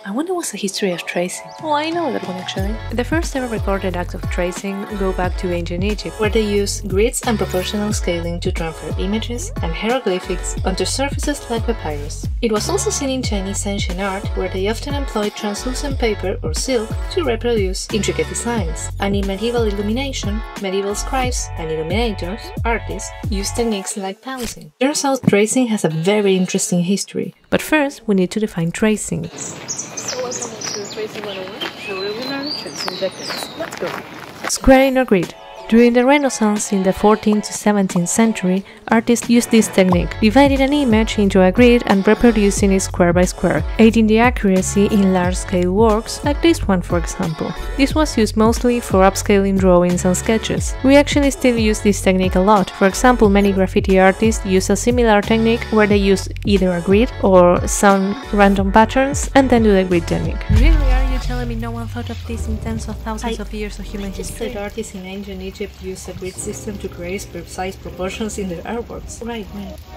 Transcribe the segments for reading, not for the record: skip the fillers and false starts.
I wonder what's the history of tracing. Oh, I know that one actually. The first ever recorded acts of tracing go back to ancient Egypt, where they used grids and proportional scaling to transfer images and hieroglyphics onto surfaces like papyrus. It was also seen in Chinese ancient art, where they often employed translucent paper or silk to reproduce intricate designs. And in medieval illumination, medieval scribes and illuminators, artists, used techniques like pouncing. Turns out tracing has a very interesting history. But first, we need to define tracing. So welcome to Tracing 101, where we will learn tracing techniques. Let's go! Squaring or grid. During the Renaissance in the 14th to 17th century, artists used this technique, dividing an image into a grid and reproducing it square by square, aiding the accuracy in large-scale works, like this one for example. This was used mostly for upscaling drawings and sketches. We actually still use this technique a lot. For example, many graffiti artists use a similar technique where they use either a grid or some random patterns and then do the grid technique. Really? Are you telling me no one thought of this in tens of thousands of years of human history? Said artists in ancient Egypt used a grid system to create precise proportions in their artworks. Right.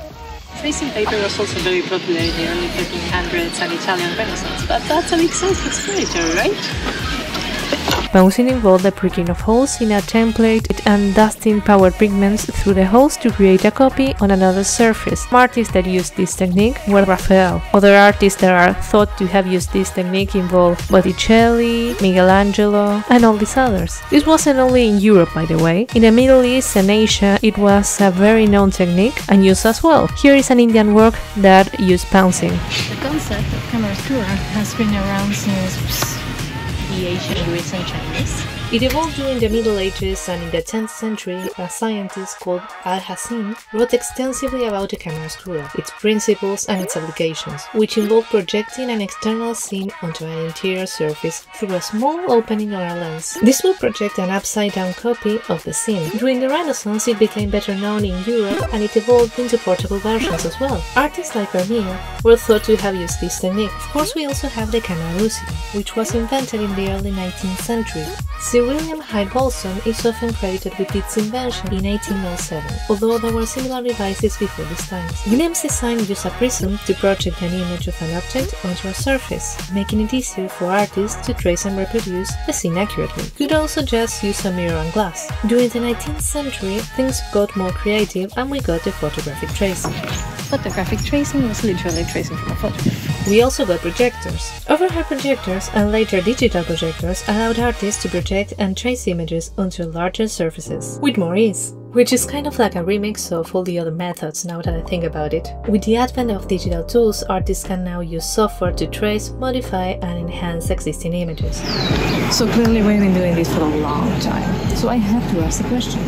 Tracing paper was also very popular in the early 1300s and Italian Renaissance, but that's a bit self-explanatory, right? Pouncing involved the pricking of holes in a template and dusting powdered pigments through the holes to create a copy on another surface. Artists that used this technique were Raphael. Other artists that are thought to have used this technique involve Botticelli, Michelangelo, and all these others. This wasn't only in Europe, by the way. In the Middle East and Asia, it was a very known technique and used as well. Here is an Indian work that used pouncing. The concept of chiaroscuro has been around since the ancient Greeks and Chinese. It evolved during the Middle Ages, and in the 10th century, a scientist called Al-Hassen wrote extensively about the chiaroscuro, its principles and its applications, which involved projecting an external scene onto an interior surface through a small opening on a lens. This will project an upside-down copy of the scene. During the Renaissance, it became better known in Europe, and it evolved into portable versions as well. Artists like Vermeer were thought to have used this technique. Of course, we also have the camera lucida, which was invented in the early 19th century. Sir William Hyde Bolson is often credited with its invention in 1807, although there were similar devices before this time. William's design used a prism to project an image of an object onto a surface, making it easier for artists to trace and reproduce the scene accurately. You could also just use a mirror and glass. During the 19th century, things got more creative and we got the photographic tracing. Photographic tracing was literally tracing from a photograph. We also got projectors. Overhead projectors and later digital projectors allowed artists to project and trace images onto larger surfaces with more ease, which is kind of like a remix of all the other methods now that I think about it. With the advent of digital tools, artists can now use software to trace, modify and enhance existing images. So clearly we've been doing this for a long time. So I have to ask the question,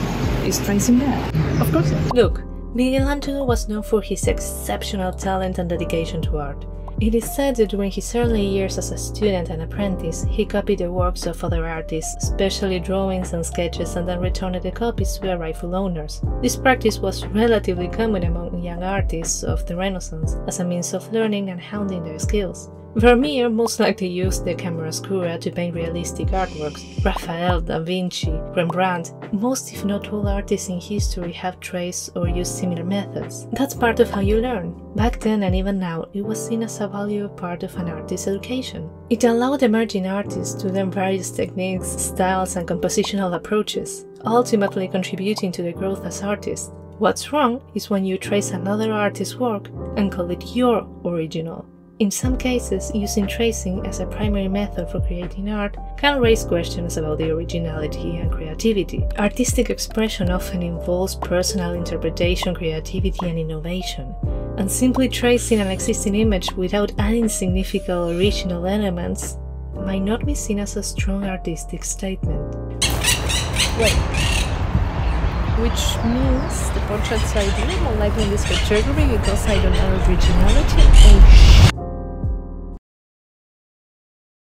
is tracing bad? Of course not. Look, Michelangelo was known for his exceptional talent and dedication to art. It is said that during his early years as a student and apprentice, he copied the works of other artists, especially drawings and sketches, and then returned the copies to their rightful owners. This practice was relatively common among young artists of the Renaissance as a means of learning and honing their skills. Vermeer most likely used the chiaroscuro to paint realistic artworks. Raphael, Da Vinci, Rembrandt, most if not all artists in history have traced or used similar methods. That's part of how you learn. Back then and even now, it was seen as a valuable part of an artist's education. It allowed emerging artists to learn various techniques, styles and compositional approaches, ultimately contributing to their growth as artists. What's wrong is when you trace another artist's work and call it your original. In some cases, using tracing as a primary method for creating art can raise questions about the originality and creativity. Artistic expression often involves personal interpretation, creativity, and innovation, and simply tracing an existing image without adding significant original elements might not be seen as a strong artistic statement. Wait. Which means the portraits I do more likely in this category because I don't have originality? Oh,